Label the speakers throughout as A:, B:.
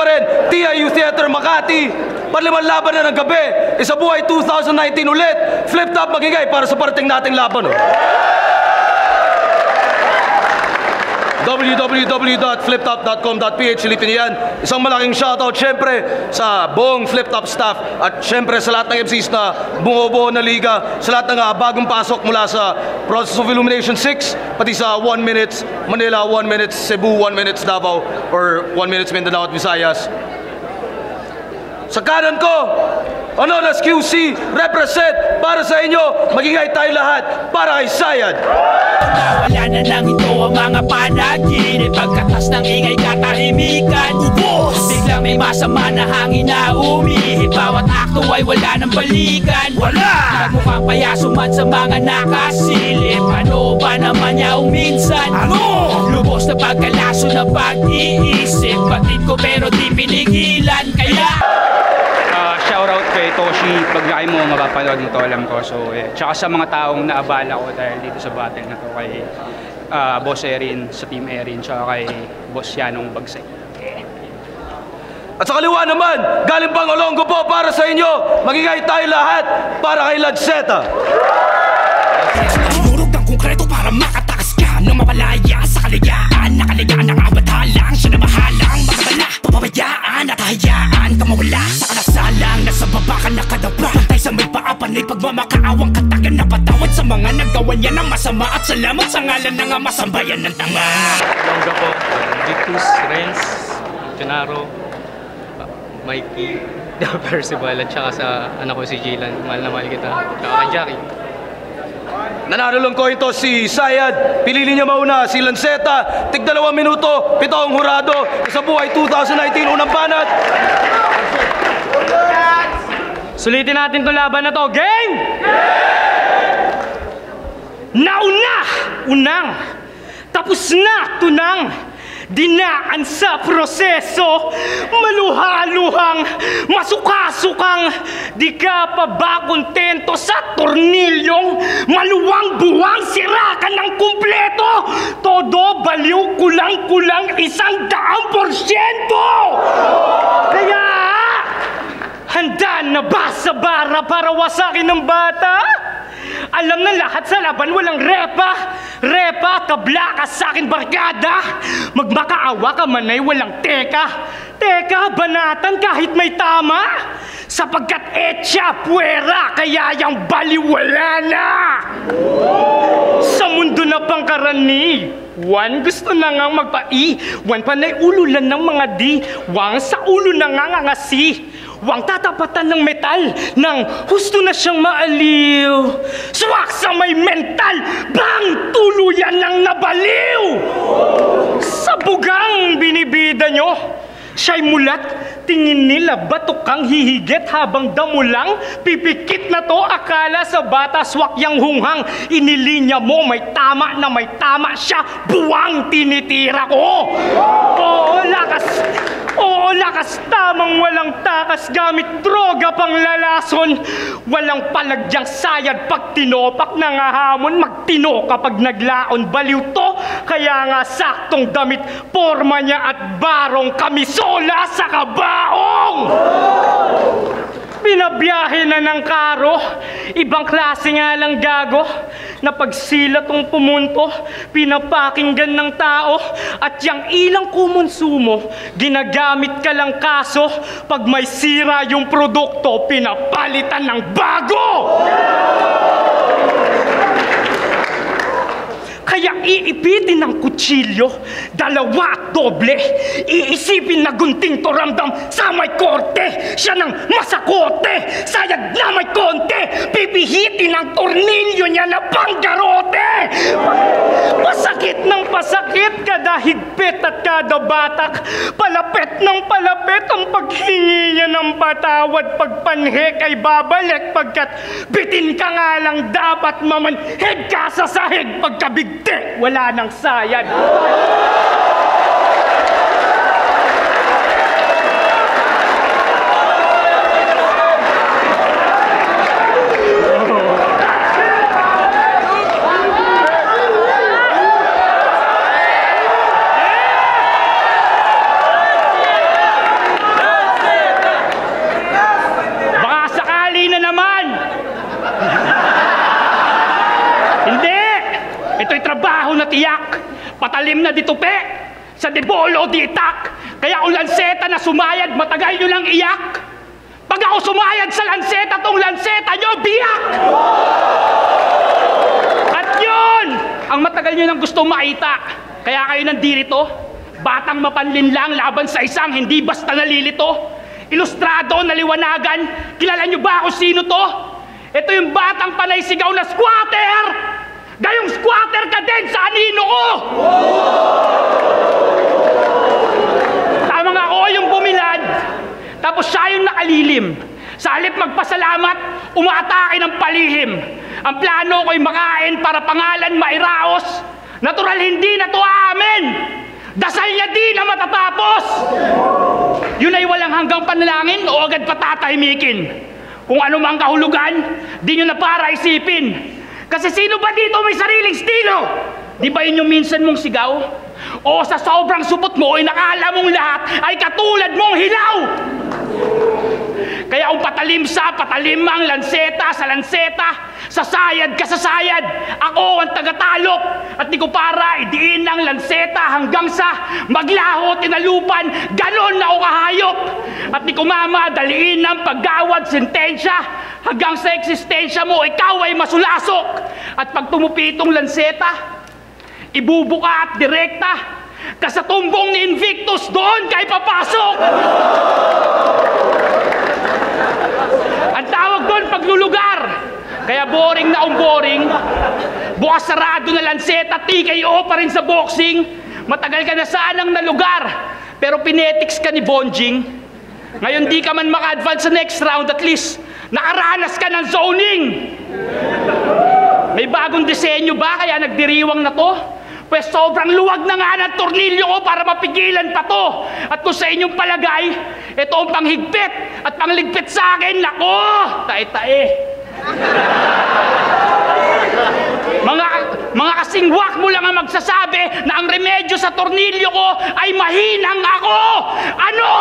A: rin, TIU Theater Makati. Panlimang laban na ng gabi. Isabuhay 2019 ulit. FlipTop magigay para sa parating nating laban. www.fliptop.com.ph. Silipin niyan. Isang malaking shoutout syempre sa buong FlipTop staff at syempre sa lahat ng MCs na bumubuo na liga, sa lahat ng bagong pasok mula sa Process of Illumination 6, pati sa 1 minutes Manila, 1 minutes Cebu, 1 minutes Davao, or 1 minutes Mindanao at Visayas. Sa kanan ko, Anonas QC, represent para sa inyo. Magingay tayo lahat para kay Sayadd.
B: Wala na lang ito ang mga panaginip. Pagkatas ng ingay katahimikan, ubos. Biglang may masama na hangin na umihip. Bawat akto ay wala ng balikan. Wala! Nagmukhang payaso man sa mga nakasilip. Ano ba naman yaw minsan? Ano? Lubos na pagkalaso na pag-iisip. Batid ko pero di pinigilan. Kaya
C: shoutout kay Toshi, paglaki mo, mapapanood mo to, alam ko. So, tsaka sa mga taong naabala ko dahil dito sa battle na to, kay Boss Erin, sa Team Erin, tsaka kay Boss Yanong Bagsay.
A: At sa kaliwa naman, galing pang Olongo po para sa inyo. Magingay tayo lahat para kay Lanzeta.
B: Tinurog ng konkreto para makatakas ka na mapalaya sa kaligayaan. Nakaligayaan ng abatalang, siya na mahalang makabala. Papabayaan at hayaan ka mawala sa kanasalang. Nasa baba ka nakadapa, pantay sa may paapanay. Pagmamakaawang katagan na patawad sa mga nagawa niya ng masama. At salamat sa ngalan ng masambayan ng tanga.
D: Longga po, Victus, Renz, Junaro, Mikey, Percival, at saka sa anak ko si Jilan. Mahal na mahal kita. Tsaka kay Jackie.
A: Nanalo ko ito si Sayadd. Pinili niya mauna si Lanzeta. Tig 2 minuto, 7 ang hurado. Isabuhay 2019, unang banat.
E: Sulitin natin itong laban na to. Game! Nauna! Unang! Tapos na! Tunang! Dinaan sa proseso, maluhaluhang, masukasukang, di ka pa ba kontento sa tornilyong maluwang-buwang sirakan ng kumpleto? Todo baliw kulang-kulang 100%! Kaya, handa na ba sa bara para wasakin ng bata? Alam na lahat sa laban, walang repa. Repa, tabla ka sa akin barkada. Magmakaawa ka man ay walang teka. Teka, banatan kahit may tama. Sapagkat etya, puwera, kaya yung baliwala na. Sa mundo na pangkarani, Wan gusto na nga magpai. Wan panay ululan ng mga di. Wang sa ulo na nga ngasi. Wang tatapatan ng metal nang husto na siyang maaliw. Swak sa may mental, bang tuluyan ng nabaliw. Sa bugang binibida nyo, siya'y mulat, tingin nila batok kang hihigit habang damo lang. Pipikit na to, akala sa bata swak yang hunghang. Inilinya mo, may tama na may tama siya, buwang tinitira ko. Oo, lakas tamang walang takas gamit droga pang lalason. Walang palagyang Sayadd pag tinopak na nga hamon. Magtino kapag naglaon, baliw to. Kaya nga saktong damit, porma niya at barong kamisola sa kabaong. Binabiyahe na ng karo, ibang klase nga lang gago. Na pagsilat tong pumunto, pinapakinggan ng tao. At yang ilang kumonsumo, ginagamit ka lang kaso. Pag may sira yung produkto, pinapalitan ng bago. Kaya iipitin ng kutsilyo, 2 at doble. Iisipin na gunting to ramdam sa may korte. Siya ng masakote, Sayadd na may konte. Pipihitin ang tornilyo niya na panggarote. Pasakit ng pasakit, kada higpit at kada batak. Palapit ng palapit ang paghingi niya ng patawad. Pagpanhik ay babalik, pagkat bitin ka nga lang dapat mamanhid ka sa sahig. Pagkabigti, wala nang Sayadd. panahon na tiyak, patalim na ditupi, sa debolo di itak. Kaya ang Lanzeta na sumayad, matagal nyo lang iyak. Pag ako sumayad sa Lanzeta, tong Lanzeta nyo, biyak! At yun, ang matagal nyo nang gusto makita. Kaya kayo nandirito, batang mapanlin lang laban sa isang hindi basta nalilito. Ilustrado, naliwanagan, kilala nyo ba kung sino to? Ito yung batang panay sigaw na squatter! Gayong squatter ka din sa anino ko! Tamang ako yung bumilad, tapos siya yung nakalilim. Sa halip magpasalamat, umaatake ng palihim. Ang plano ko'y makain para pangalan mairaos. Natural hindi na to amin. Dasal niya di na matatapos. Yun ay walang hanggang panalangin o agad patatahimikin. Kung ano mang kahulugan, di nyo na para isipin. Kasi sino ba dito may sariling estilo? Di ba yun yung minsan mong sigaw? O sa sobrang supot mo ay nakala mong lahat ay katulad mong hilaw? Kaya kung patalim ang Lanzeta sa Lanzeta, sa Sayadd ka sa Sayadd, ako ang taga-talop. At di ko para idiin ang Lanzeta hanggang sa maglaho tinalupan, ganon na ako kahayop. At di ko mamadaliin ng paggawad sentensya, hanggang sa eksistensya mo ikaw ay masulasok. At pag tumupitong Lanzeta, ibubuka at direkta, kasatumbong ni Invictus doon kay papasok. Ang tawag doon paglulugar. Kaya boring na boring. Bukas sarado na Lanzeta, TKO pa rin sa boxing. Matagal ka na saan ang nalugar, pero pinetics ka ni Bonjing. Ngayon di ka man maka-advance sa next round, at least nakaranas ka ng zoning. May bagong disenyo ba kaya nagdiriwang na to? Pues sobrang luwag na nga ng tornilyo ko para mapigilan pa to. At kung sa inyong palagay, ito ang panghigpit at pangligpit sa akin, nako, tae-tae. Mga kasingwak mo lang ang magsasabi na ang remedyo sa tornilyo ko ay mahinang ako. Ano?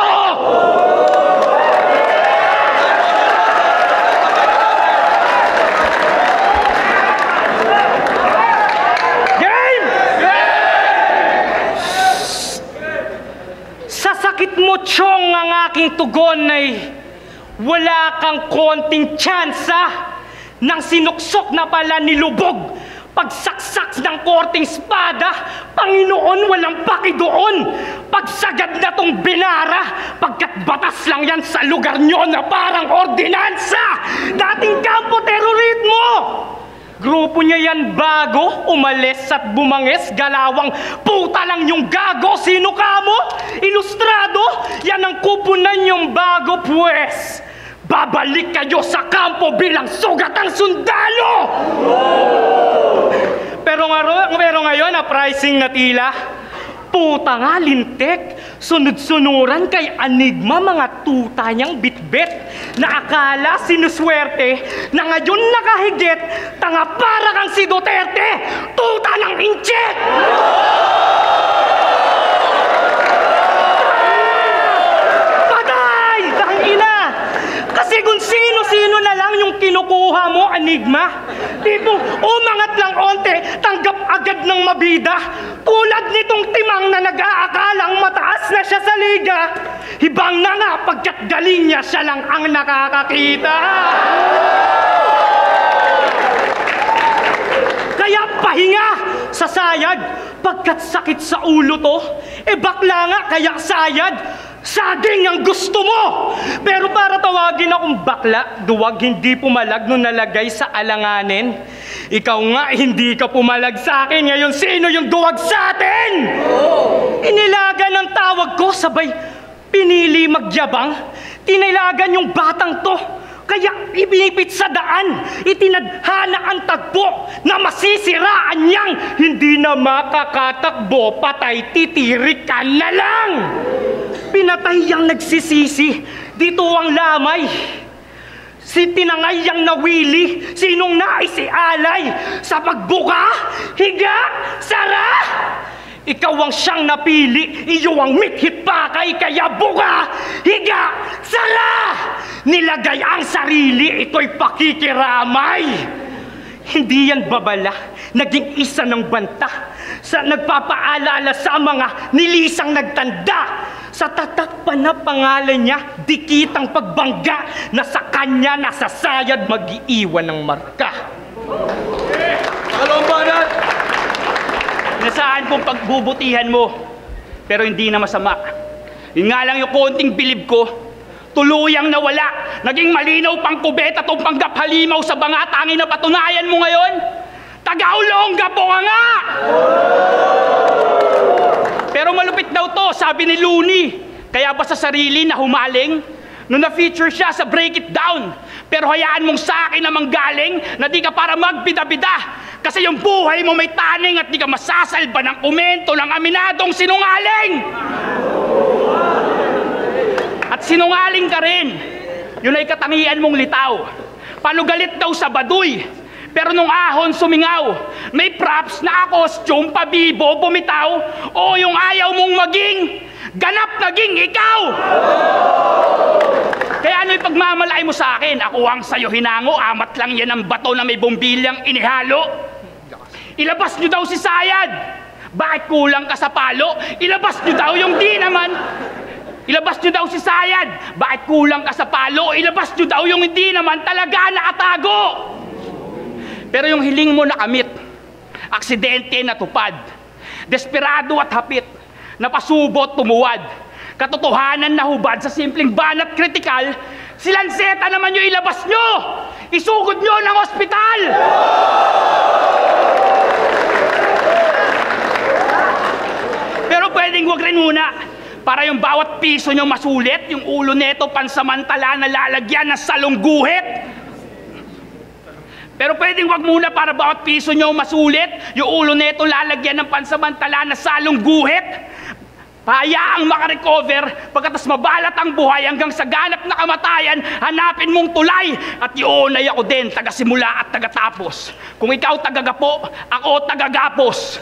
E: Sakit mo, Chong, ang aking tugon ay wala kang konting tsansa nang sinuksok na pala nilubog. Pagsaksak ng korting espada, Panginoon, walang paki doon. Pagsagad na tong binara, pagkat batas lang yan sa lugar nyo na parang ordinansa. Dating kampo terorismo. Grupo niya yan bago, umalis at bumangis, galawang puta lang yung gago. Sino ka mo? Ilustrado? Yan ang kupunan yung bago, pues. Babalik kayo sa kampo bilang sugatang sundalo! Pero ngayon, pricing na tila. Puta nga, lintek, sunod-sunuran kay Enigma mga tuta niyang bitbit na akala sinuswerte na ngayon nakahigit, tanga para kang si Duterte, tuta ng inchik! Patay! Tangina! Kasi kung sino-sino na lang yung kinukuha mo, Enigma, tipong umangat lang onte, tanggap agad ng mabida. Tulad nitong timang na nag-aakalang mataas na siya sa liga. Hibang na nga pagkat galing niya, siya lang ang nakakakita. Kaya pahinga sa Sayadd, pagkat sakit sa ulo to. Bakla nga, kaya Sayadd, saging ang gusto mo! Pero para tawagin akong bakla, duwag hindi pumalag nung nalagay sa alanganin. Ikaw nga, hindi ka pumalag sa akin. Ngayon, sino yung duwag sa atin? Inilagan ng tawag ko, sabay pinili magyabang. Tinilagan yung batang to. Kaya ibinipit sa daan, itinadhana ang tagpo na masisiraan niyang hindi na makakatakbo, patay titirikan na lang. Pinatay yang nagsisisi, dito ang lamay. Si tinangay yang nawili, sinong nais ialay sa pagbuka, higa, sara. Ikaw ang siyang napili, iyo ang mithit pakay, kaya buka, higa, sara. Nilagay ang sarili, ito'y pakikiramay. Hindi yan babala, naging isa ng banta. nagpapaalala sa mga nilisang nagtanda. Sa tatak pa na pangalan niya, dikitang pagbangga na sa kanya nasa Sayadd mag-iiwan ng marka.
A: Kalombanan!
C: Nasaan kong pagbubutihan mo, pero hindi na masama. Yun nga lang yung konting bilib ko, tuluyang nawala. Naging malinaw pang kubeta tong panggap halimaw sa banga. Tangin na patunayan mo ngayon, Tagaulongga po ka nga! Pero malupit daw to, sabi ni Looney. Kaya ba sa sarili na humaling? Nung na-feature siya sa Break It Down. Pero hayaan mong sa akin na manggaling na di ka para magbida-bida. Kasi yung buhay mo may taning at di ka masasalba ng komento ng aminadong sinungaling. At sinungaling ka rin. Yun ay katangian mong litaw. Panugalit daw sa baduy. Pero nung ahon sumingaw, may props na costume, pabibo, bumitaw, o yung ayaw mong maging, ganap naging ikaw! Kaya ano'y pagmamalay mo sa akin? Ako ang sayo hinango, amat lang yan ang bato na may bumbilyang inihalo. Ilabas nyo daw si Sayadd. Bakit kulang ka sa palo? Ilabas nyo daw yung di naman. Ilabas nyo daw si Sayadd. Bakit kulang ka sa palo? Ilabas nyo daw yung hindi naman talaga nakatago. Pero yung hiling mo nakamit, aksidente natupad, desperado at hapit, napasubot tumuwad, katotohanan na hubad sa simpleng banat kritikal, si Lanzeta naman yung ilabas nyo! Isugod nyo ng ospital! Pero pwedeng wag rin muna, para yung bawat piso nyo masulit, yung ulo neto pansamantala na lalagyan ng salong guhit. Pero pwedeng wag muna para bawat piso nyo masulit, yung ulo neto lalagyan ng pansamantala na salong guhit. Pahayaang makarecover, pagkatas mabalat ang buhay hanggang sa ganap na kamatayan, hanapin mong tulay. At iunay ako din, taga-simula at taga-tapos. Kung ikaw tagagapo, ako tagagapos.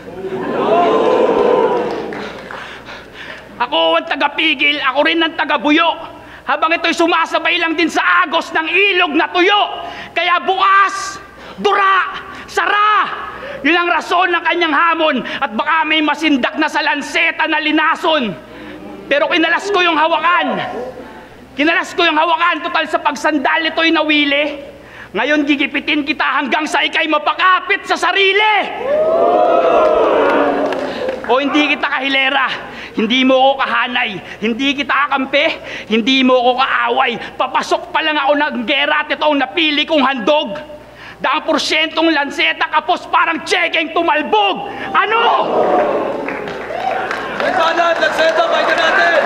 C: Ako ang tagapigil, ako rin ang tagabuyo. Habang ito'y sumasabay lang din sa agos ng ilog na tuyo. Kaya bukas, dura, sara! Yun ang rason ng kanyang hamon. At baka may masindak na sa Lanzeta na linason. Pero kinalas ko yung hawakan. Kinalas ko yung hawakan. Total sa pagsandal ito'y nawili. Ngayon gigipitin kita hanggang sa ikay mapakapit sa sarili. O hindi kita kahilera, hindi mo ako kahanay, hindi kita kakampi, hindi mo ako kaaway. Papasok pa lang ako ng gera at ito ang napili kong handog. Daang porsyentong Lanzeta kapos parang checking tumalbog. Ano?
A: Lanzeta, bayan natin!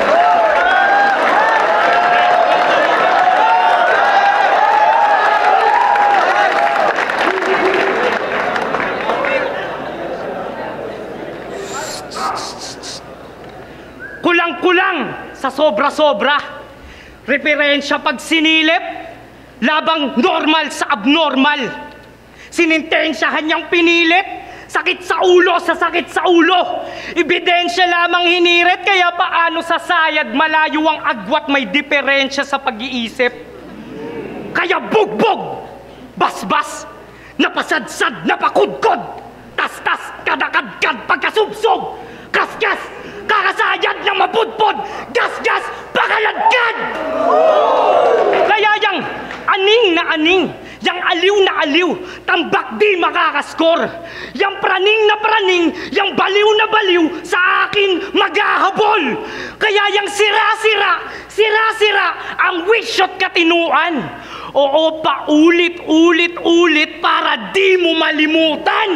E: Kulang-kulang sa sobra-sobra. Referensya pag sinilip, labang normal sa abnormal. Sinintensyahan niyang pinilit, sakit sa ulo sa sakit sa ulo. Ebidensya lamang hinirit, kaya paano sa Sayadd malayo ang agwat may diferensya sa pag-iisip. Kaya bugbog, basbas, napasadsad, napakudkod, tas-tas, kadakadkad, pagkasubsob, kaskas, kakasayad ng mapudpod, gas-gas, pakaladkad! Kaya yang aning na aning, yang aliw na aliw, tambak di makakaskor. Yang praning na praning, yang baliw na baliw, sa akin maghahabol. Kaya yang sira-sira ang wish shot katinuan. Oo, paulit-ulit-ulit para di mo malimutan.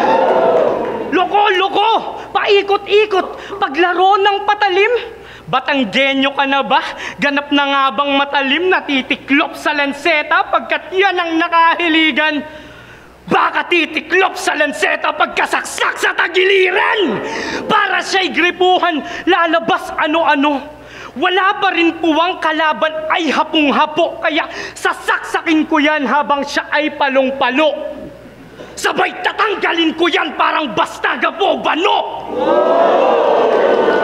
E: Loko-loko, paikot-ikot, paglaro ng patalim. Batanggenyo ka na ba? Ganap na nga bang matalim na titiklop sa Lanzeta pagkat yan ang nakahiligan? Baka titiklop sa Lanzeta pagkasaksak sa tagiliran! Para siya'y gripuhan, lalabas ano-ano. Wala pa rin puwang kalaban ay hapong-hapo, kaya sasaksakin ko yan habang siya ay palong-palo. Sabay tatanggalin ko yan parang basta gapo bano!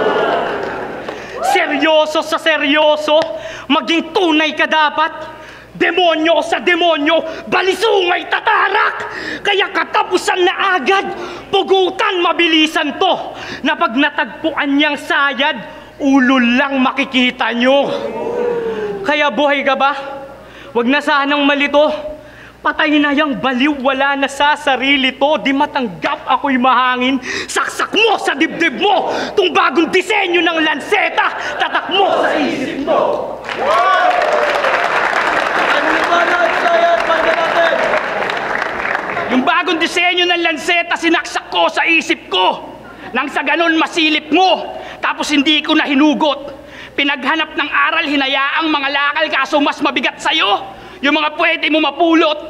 E: Seryoso sa seryoso, maging tunay ka dapat. Demonyo sa demonyo, balisungay tatarak. Kaya katapusan na agad, pugutan mabilisan to. Na pag natagpuan niyang sayad, ulo lang makikita nyo. Kaya buhay ka ba? Huwag na sanang malito. Patay na yang baliw, wala na sa sarili to. Di matanggap ako'y mahangin. Saksak mo sa dibdib mo tong bagong disenyo ng Lanzeta. Tatak mo sa isip mo. Yung bagong disenyo ng Lanzeta, sinaksak ko sa isip ko. Nang sa ganon masilip mo. Tapos hindi ko na hinugot. Pinaghanap ng aral, hinayaang mga lakal, kaso mas mabigat sa'yo yung mga pwede mo mapulot.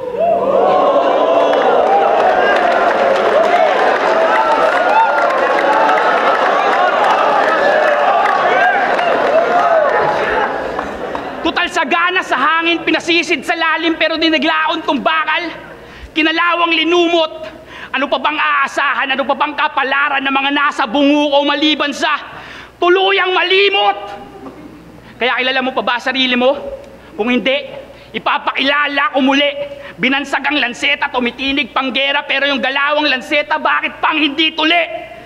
E: Tutal sagana sa hangin, pinasisid sa lalim, pero di naglaon tong bakal. Kinalawang linumot. Ano pa bang aasahan? Ano pa bang kapalaran ng mga nasa bungo o maliban sa tuluyang malimot? Kaya kilala mo pa ba sarili mo? Kung hindi, ipapakilala ko muli. Binansag ang Lanzeta, tumitinig panggera, pero yung galawang Lanzeta, bakit pang hindi tuli?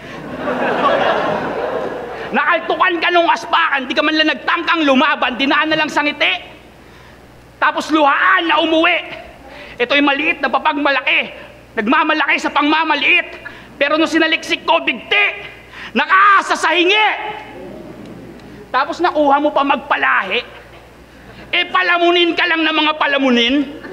E: Nakaltukan ka nung aspakan, di ka man lang nagtangkang lumaban, dinaan na lang sa ngiti. Tapos luhaan na umuwi. Ito'y maliit na papagmalaki, nagmamalaki sa pangmamaliit. Pero nung sinaliksik ko, bigti, nakaasa sa hingi. Tapos nakuha mo pa magpalahi. Palamunin ka lang ng mga palamunin.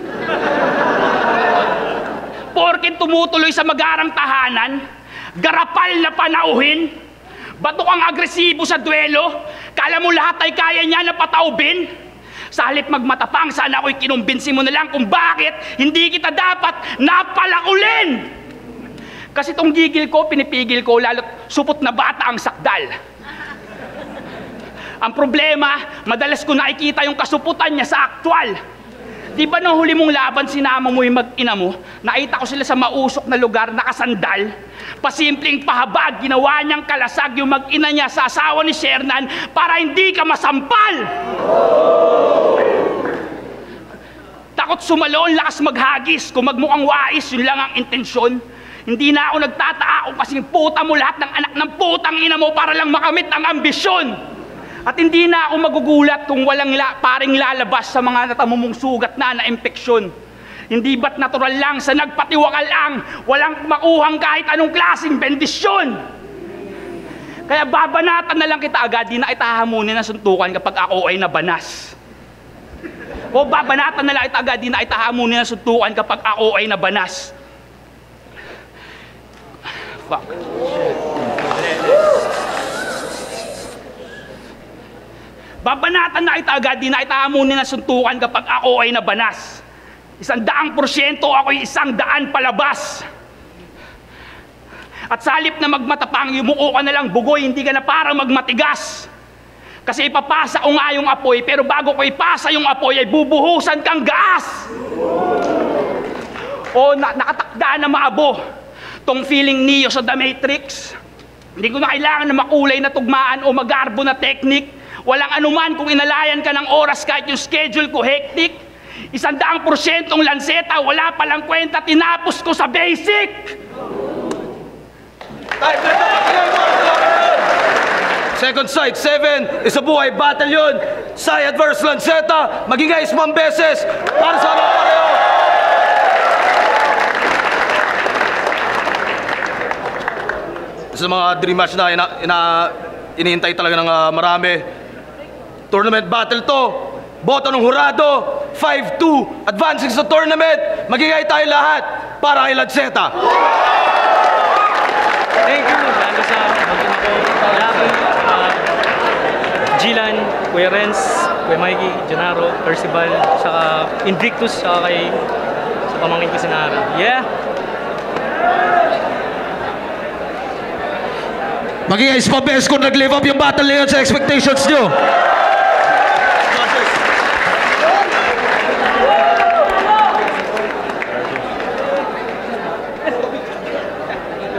E: Porket tumutuloy sa magarang tahanan, garapal na panauhin, batok ang agresibo sa duelo, kala mo lahat ay kaya niya na pataubin. Sa halip magmatapang, sana ako'y kinumbinsi mo na lang kung bakit hindi kita dapat napalakulin. Kasi tong gigil ko, pinipigil ko, lalo't supot na bata ang sakdal. Ang problema, madalas ko nakikita yung kasuputan niya sa aktwal. Di ba nung huli mong laban, sinama mo yung mag-ina mo? Nakita ko sila sa mausok na lugar, nakasandal. Pasimpleng pahabag, ginawa niyang kalasag yung mag-ina niya sa asawa ni Shernan para hindi ka masampal. Takot sumalon, lakas maghagis. Kung magmukhang wais, yun lang ang intensyon. Hindi na ako nagtataka kung kasing puta mo lahat ng anak ng putang ina mo para lang makamit ang ambisyon. At hindi na ako magugulat kung walang paring lalabas sa mga natamumong sugat na na-impeksyon. Hindi ba't natural lang sa nagpatiwakal ang walang makuhang kahit anong klaseng bendisyon? Kaya babanatan na lang kita agad, di na itahamunin ang suntukan kapag ako ay nabanas. O babanatan na lang kita agad, di na itahamunin ang suntukan kapag ako ay nabanas. Fuck. Babanatan na kita agad, di na itahamunin ang suntukan kapag ako ay nabanas. 100% ako'y 100 palabas. At sa halip na magmatapang, yumuko ka na lang bugoy, hindi ka na parang magmatigas. Kasi ipapasa ko nga yung apoy, pero bago ko ipasa yung apoy, ay bubuhusan kang gas. O nakatakda na maabo tong feeling Neo sa The Matrix. Hindi ko na kailangan na makulay na tugmaan o magarbo na technique. Walang anuman kung inalayan ka ng oras kahit yung schedule ko hectic. 100% Lanzeta, wala palang kwenta, tinapos ko sa basic.
A: Second sight, 7, Isabuhay Battalion, Sayadd vs Lanzeta, maging guys 5 beses para sa mga pareho. Sa mga dream match na inihintay talaga ng marami. Tournament battle to, boto ng hurado, 5-2, advancing sa tournament, magigay tayo lahat para kay Lanzeta.
D: Thank you, lalo sa maging ako, Laki, Gilan, Kuya Renz, Kuya Mikey, Janaro, Percival, saka Invictus, saka kay sa pamangkin ko si Nara. Yeah!
A: Magiging guys 5 beses kung nag-live up yung battle na yun sa expectations nyo.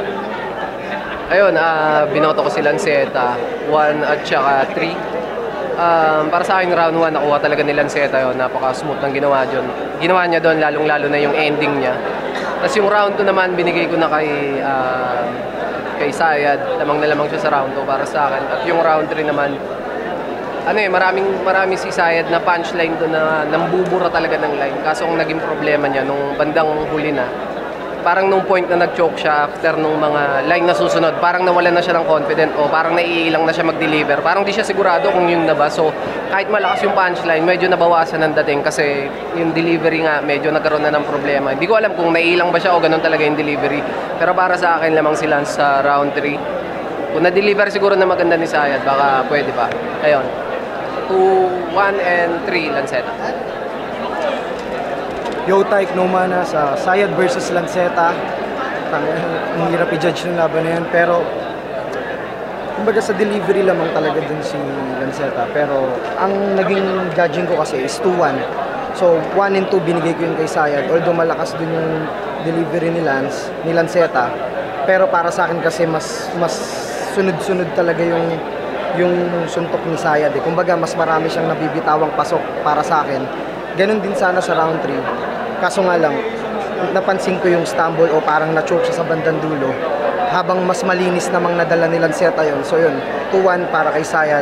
F: Ayun, binoto ko si Lanzeta, 1 at saka 3. Para sa akin, round 1, nakuha talaga ni Lanzeta yun. Napaka-smooth ng ginawa niya doon, lalong-lalo na yung ending niya. Tapos yung round 2 naman, binigay ko na kay Sayadd. Lamang na lamang siya sa round 2 para sa akin. At yung round 3 naman, maraming si Sayadd na punchline doon na nambubura talaga ng line. Kaso ang naging problema niya, nung bandang huli na, parang nung point na nag-choke siya after nung mga line na susunod, parang nawalan na siya ng confident o parang naiilang na siya mag-deliver. Parang di siya sigurado kung yun na ba. So, kahit malakas yung punchline, medyo nabawasan ng dating kasi yung delivery nga, medyo nagkaroon na ng problema. Hindi ko alam kung naiilang ba siya o ganun talaga yung delivery. Pero para sa akin lamang sila sa round 3. Kung na-deliver siguro na maganda ni Sayadd, baka pwede pa. Ayun. 2, 1, and 3, Lanzeta.
G: Yo, Taik, no mana sa Sayadd versus Lanzeta. Ang hirap i-judge ng laban na yan. Pero, kumbaga sa delivery lamang talaga dun si Lanzeta. Pero, ang naging judging ko kasi is 2-1. So, 1 and 2 binigay ko yun kay Sayadd. Although malakas dun yung delivery ni Lanzeta. Pero para sa akin kasi mas sunod-sunod talaga yung suntok ni Sayadd. Kumbaga, mas marami siyang nabibitawang pasok para sa akin. Ganon din sana sa round 3. Kaso nga lang, napansin ko yung stumble o parang na-choke siya sa bandang dulo. Habang mas malinis namang nadala ni Lanzeta yun. So yun, 2-1 para kay Sayadd.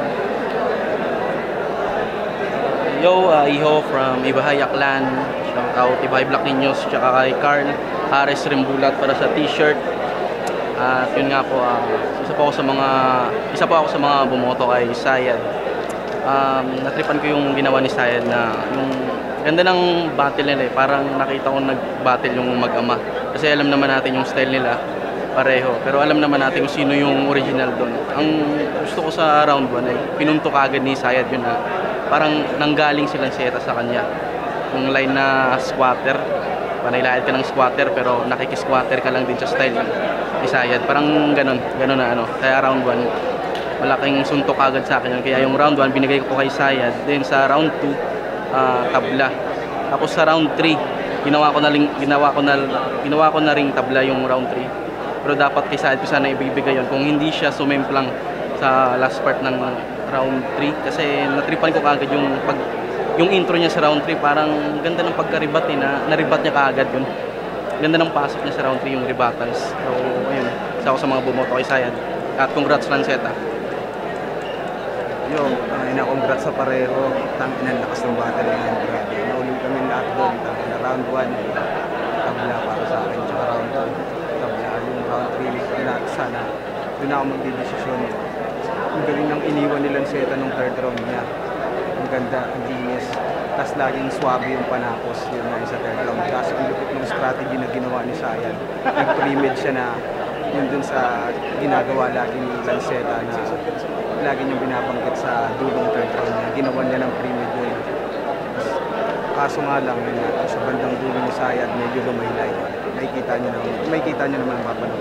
H: Yo, Iho from Isabuhay Clan. Shout out Isabuhay Black Niños. Tsaka kay Carl Harris Rimbulat para sa t-shirt. At yun nga po, isa po ako sa mga bumoto kay Sayadd. Natripan ko yung ginawa ni Sayadd na yung ganda ng battle nila eh. Parang nakita ko nag-battle yung mag-ama. Kasi alam naman natin yung style nila pareho. Pero alam naman natin kung sino yung original doon. Ang gusto ko sa round 1 ay pinunto kagad ni Sayadd yun na parang nanggaling si Lanzeta sa kanya. Yung line na squatter, panaylayad ka ng squatter pero nakikisquatter ka lang din sa style ni Sayadd. Parang ganun na ano. Kaya round 1, malaking suntok agad sa akin yun. Kaya yung round 1 binigay ko kay Sayadd. Then sa round 2, tabla. Tapos sa round 3, ginawa ko na ring tabla yung round 3. Pero dapat kay Sayadd ko sana ibibigay yun kung hindi siya sumemplang sa last part ng round 3 kasi natripan ko kagad yung intro niya sa round 3, parang ganda ng pagka-rebat na-rebat niya kagad yun. Ganda ng pasok niya sa round 3 yung rebattles. So ayun, isa ako sa mga bumoto kay Sayadd. At congrats Lanzeta.
G: Yo, congrats sa pareho. Tangin ang lakas ng battle na yan. Nauling kami lahat doon. Na round 1, tabla para sa akin. Tsaka round 2, tabla. Yung round 3, sana doon ako magdidesisyon. Ang galing ng iniwan ni Lanzeta nung third round niya. Ang ganda, ang linis. Tapos laging swabe yung panakos yun na sa third round. Kasi ang lupit ng strategy na ginawa ni Sayadd. Nag-pre-med siya na yun dun sa ginagawa lagi ni Lanzeta na lagi niyang binabanggit sa dulong third round niya. Ginawa niya ng pre-med yun. Kaso nga lang, yun, sa bandang dulo ni Sayadd, medyo lumaylay. May kita niyo naman ang mapanood.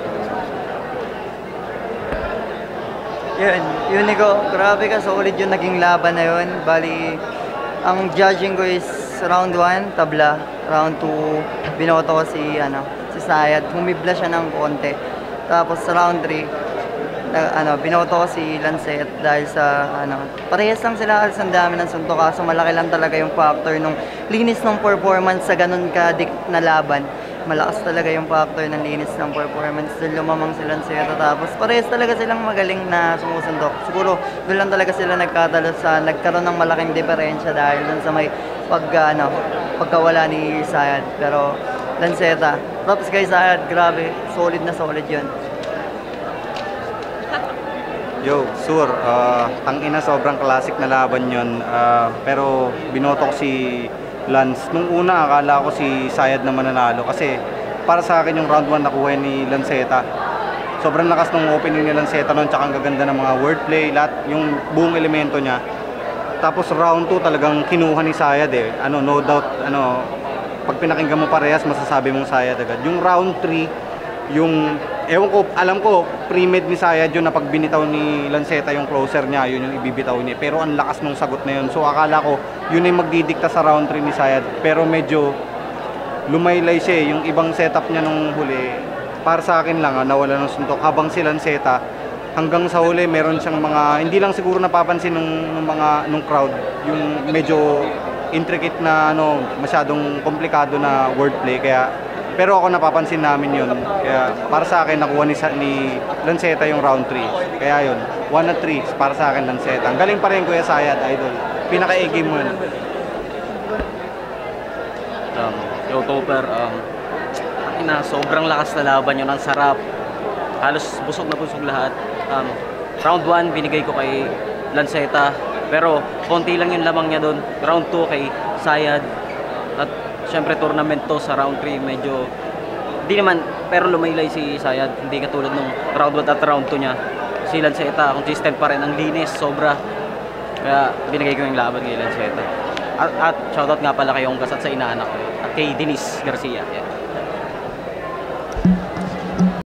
I: Yun Nico, grabe ka, solid yung naging laban na yun. Bali, ang judging ko is round 1, tabla. Round 2, binoto ko si Sayadd. Humibla siya ng konti. Tapos sa round 3, binoto ko si Lanzeta dahil sa parehas lang sila kasi ang dami ng suntok kaso malaki lang talaga yung factor nung linis ng performance sa ganun ka-dik na laban. Malakas talaga yung factor ng linis ng performance. Lumamang si Lanzeta tapos parehas talaga silang magaling na sumusuntok. Siguro doon lang talaga sila nagkatalo sa nagkaroon ng malaking diferensya dahil dun sa may pagkawala ni Sayadd. Pero Lanzeta, props kay Sayadd, grabe, solid na solid yun.
G: Yo, sur, tangina sobrang classic na laban yun. Pero binoto ko si Lance. Nung una, akala ko si Sayadd na mananalo. Kasi para sa akin yung round 1 nakuha ni Lanzeta. Sobrang lakas ng opening ni Lanzeta noon. Tsaka ang gaganda ng mga wordplay. Lahat, yung buong elemento niya. Tapos round 2 talagang kinuha ni Sayadd eh. No doubt, pag pinakinggan mo parehas, masasabi mong Sayadd agad. Yung round 3, ewan ko, alam ko, pre-med ni Sayadd yun na pag binitaw ni Lanzeta yung closer niya, yun yung ibibitaw niya. Pero ang lakas nung sagot na yun. So akala ko, yun yung magdidikta sa round 3 ni Sayadd. Pero medyo lumaylay siya eh. Yung ibang setup niya nung huli, para sa akin lang, nawala ng suntok. Habang si Lanzeta, hanggang sa huli meron siyang mga hindi lang siguro napapansin nung crowd yung medyo intricate na masyadong komplikado na wordplay, kaya pero ako napapansin namin yun, kaya para sa akin nakuha ni Lanzeta yung round 3, kaya yun 1-3 para sa akin Lanzeta. Ang galing pa rin Kuya Sayadd, idol, pinaka-A-game mo yun.
H: Yo Topper, sobrang lakas na laban yun, ang sarap, halos busog na busog lahat. Round 1 binigay ko kay Lanzeta, pero konti lang yung lamang niya doon. Round 2 kay Sayadd, at syempre tournament to, sa round 3 medyo hindi naman, pero lumaylay si Sayadd, hindi katulad nung round 1 at round 2 niya. Si Lanzeta consistent pa rin, ang linis sobra, kaya binigay ko yung laban kay Lanzeta. At shoutout nga pala kay Onggas at sa inaanak ko, at kay Denise Garcia. Yeah.